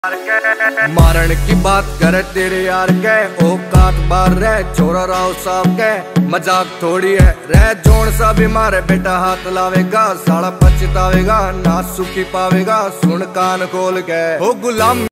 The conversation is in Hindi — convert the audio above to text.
मारण की बात करे तेरे यार के औकात बार रह छोरा राव साहब के मजाक थोड़ी है रह जोन सा भी मारे बेटा हाथ लावेगा साला पछतावेगा ना सुखी पावेगा सुन कान खोल के हो गुलाम।